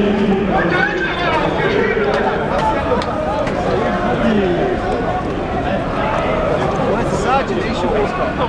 Where's the sergeant? He should be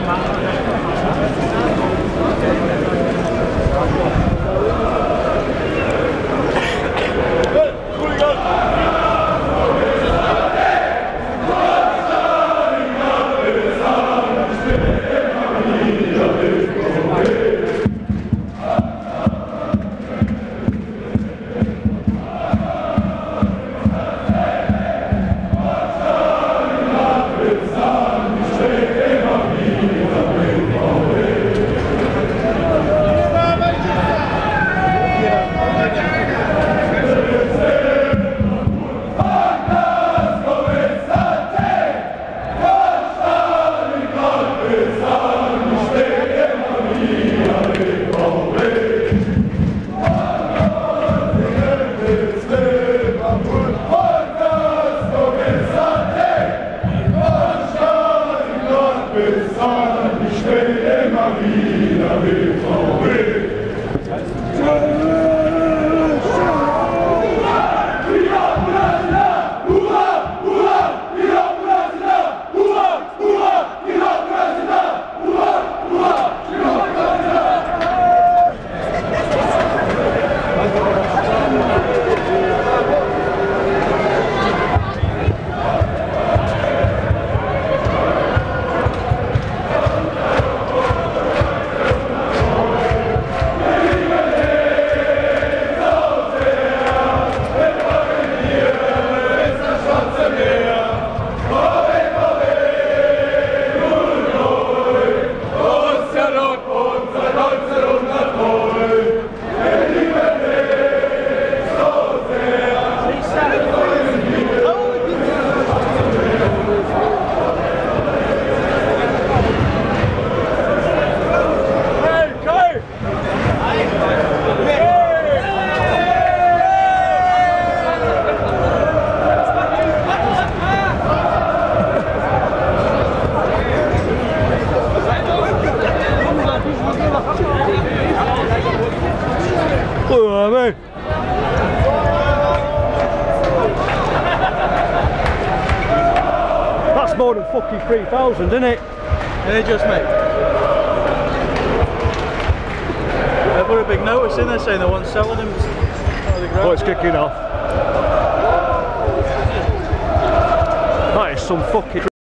That's more than fucking 3,000, isn't it? Yeah, just mate. They put a big notice in there saying they weren't selling them. Oh, it's kicking off. That is some fucking